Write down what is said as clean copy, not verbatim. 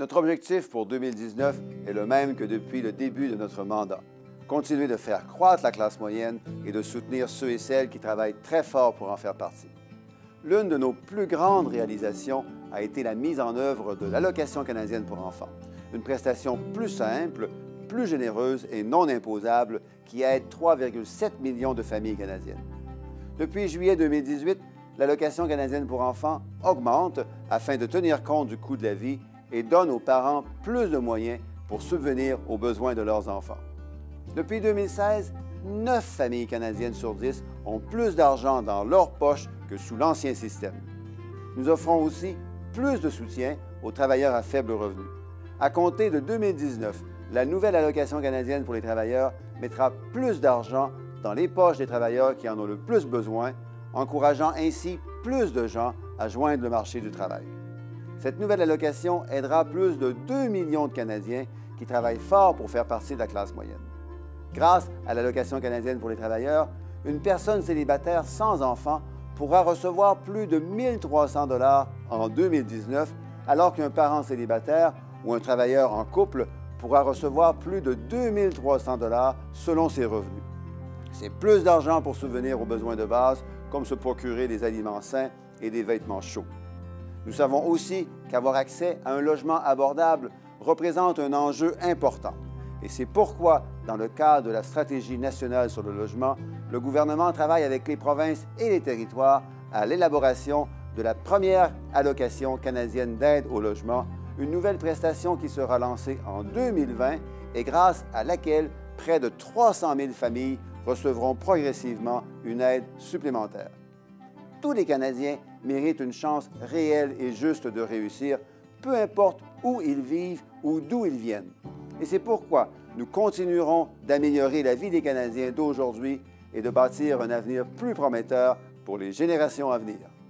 Notre objectif pour 2019 est le même que depuis le début de notre mandat. Continuer de faire croître la classe moyenne et de soutenir ceux et celles qui travaillent très fort pour en faire partie. L'une de nos plus grandes réalisations a été la mise en œuvre de l'Allocation canadienne pour enfants, une prestation plus simple, plus généreuse et non imposable qui aide 3,7 millions de familles canadiennes. Depuis juillet 2018, l'Allocation canadienne pour enfants augmente afin de tenir compte du coût de la vie et donne aux parents plus de moyens pour subvenir aux besoins de leurs enfants. Depuis 2016, 9 familles canadiennes sur 10 ont plus d'argent dans leur poche que sous l'ancien système. Nous offrons aussi plus de soutien aux travailleurs à faible revenu. À compter de 2019, la nouvelle Allocation canadienne pour les travailleurs mettra plus d'argent dans les poches des travailleurs qui en ont le plus besoin, encourageant ainsi plus de gens à joindre le marché du travail. Cette nouvelle allocation aidera plus de 2 millions de Canadiens qui travaillent fort pour faire partie de la classe moyenne. Grâce à l'Allocation canadienne pour les travailleurs, une personne célibataire sans enfant pourra recevoir plus de 1 300 $ en 2019, alors qu'un parent célibataire ou un travailleur en couple pourra recevoir plus de 2 300 $ selon ses revenus. C'est plus d'argent pour subvenir aux besoins de base, comme se procurer des aliments sains et des vêtements chauds. Nous savons aussi qu'avoir accès à un logement abordable représente un enjeu important. Et c'est pourquoi, dans le cadre de la Stratégie nationale sur le logement, le gouvernement travaille avec les provinces et les territoires à l'élaboration de la première allocation canadienne d'aide au logement, une nouvelle prestation qui sera lancée en 2020 et grâce à laquelle près de 300 000 familles recevront progressivement une aide supplémentaire. Tous les Canadiens méritent une chance réelle et juste de réussir, peu importe où ils vivent ou d'où ils viennent. Et c'est pourquoi nous continuerons d'améliorer la vie des Canadiens d'aujourd'hui et de bâtir un avenir plus prometteur pour les générations à venir.